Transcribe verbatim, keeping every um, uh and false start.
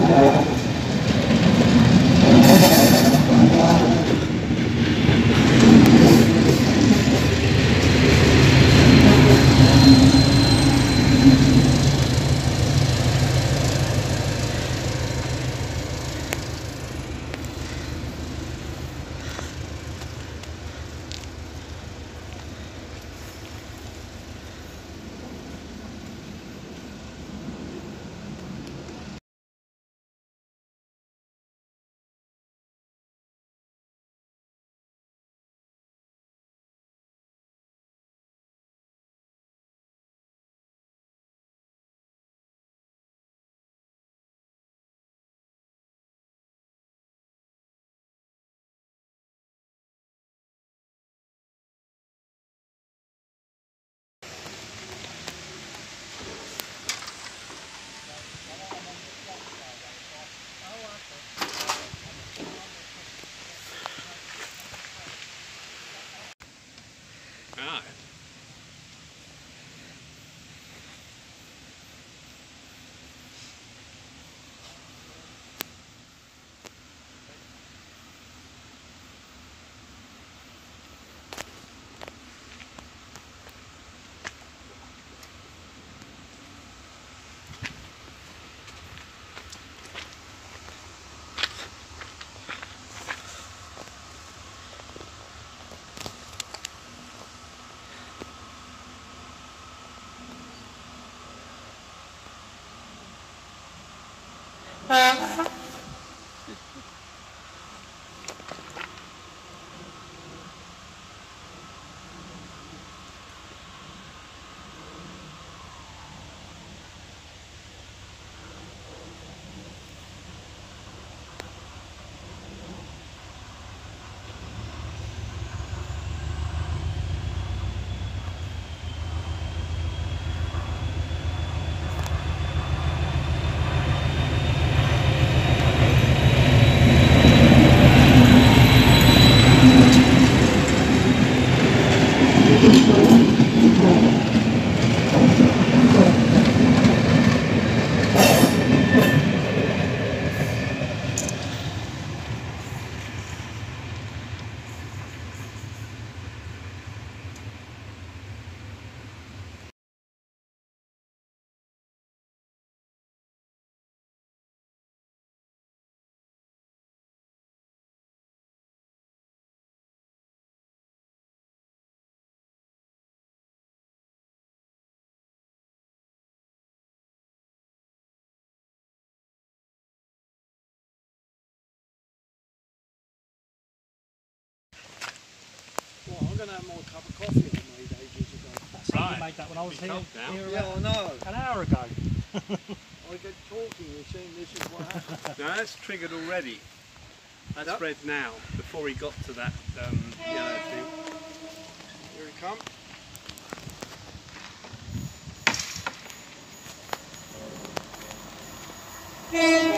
Ah. Well, I'm going to have more cup of coffee I made ages ago. That's how you made that when I was here, here Yeah, I know. an hour ago. I get talking, you're saying this is what happened. Now that's triggered already. That's Yep. red now, before he got to that um, yellow thing. Here he comes. Yeah.